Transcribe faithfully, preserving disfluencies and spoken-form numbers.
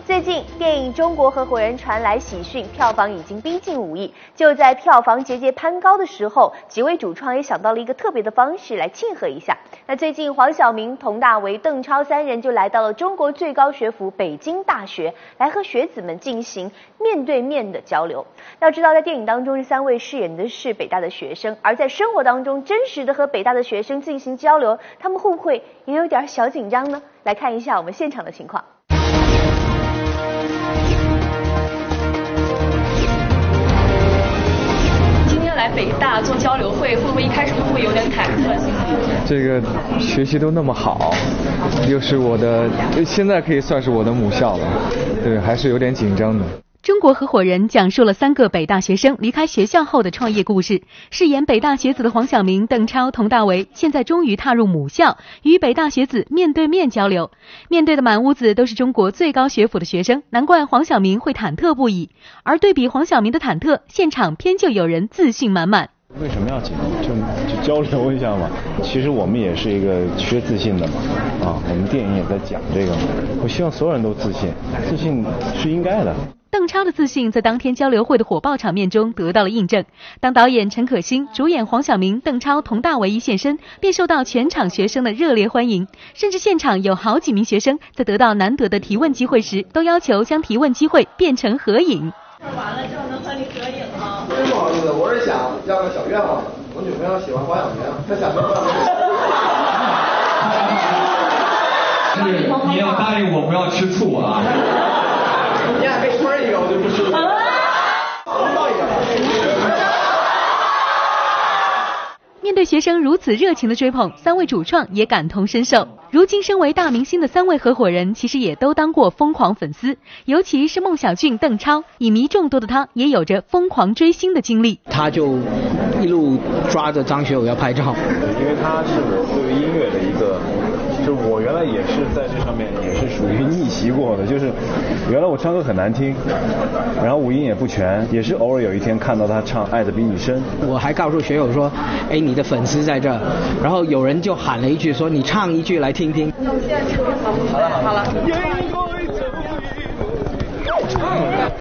最近，电影《中国合伙人》传来喜讯，票房已经逼近五亿。就在票房节节攀高的时候，几位主创也想到了一个特别的方式来庆贺一下。那最近，黄晓明、佟大为、邓超三人就来到了中国最高学府北京大学，来和学子们进行面对面的交流。要知道，在电影当中，这三位饰演的是北大的学生，而在生活当中，真实的和北大的学生进行交流，他们会不会也有点小紧张呢？来看一下我们现场的情况。 来北大做交流会，会不会一开始会不会有点忐忑心理？ 这个学习都那么好，又是我的，现在可以算是我的母校了，对，还是有点紧张的。 中国合伙人讲述了三个北大学生离开学校后的创业故事。饰演北大学子的黄晓明、邓超、佟大为现在终于踏入母校，与北大学子面对面交流。面对的满屋子都是中国最高学府的学生，难怪黄晓明会忐忑不已。而对比黄晓明的忐忑，现场偏就有人自信满满。 为什么要紧张？就就交流一下嘛。其实我们也是一个缺自信的嘛，啊，我们电影也在讲这个嘛。我希望所有人都自信，自信是应该的。 邓超的自信在当天交流会的火爆场面中得到了印证。当导演陈可辛、主演黄晓明、邓超、佟大为一现身，便受到全场学生的热烈欢迎。甚至现场有好几名学生在得到难得的提问机会时，都要求将提问机会变成合影。 完了之后能和你合影吗？ 真不好意思，我是想要个小愿望，我女朋友喜欢黄晓明，她想跟我。你要答应我不要吃醋啊！ 你俩被吹一个，我就不吃了。报一个。 面对学生如此热情的追捧，三位主创也感同身受。如今身为大明星的三位合伙人，其实也都当过疯狂粉丝，尤其是孟小俊、邓超，影迷众多的他，也有着疯狂追星的经历。 他就一路抓着张学友要拍照， 因为他是我对音乐的一个。就我原来也是在这上面也是属于逆袭过的，就是原来我唱歌很难听，然后五音也不全，也是偶尔有一天看到他唱《爱的比你深》， 我还告诉学友说，哎，你的粉丝在这，然后有人就喊了一句说，你唱一句来听听。 那我们现在唱好了，好了。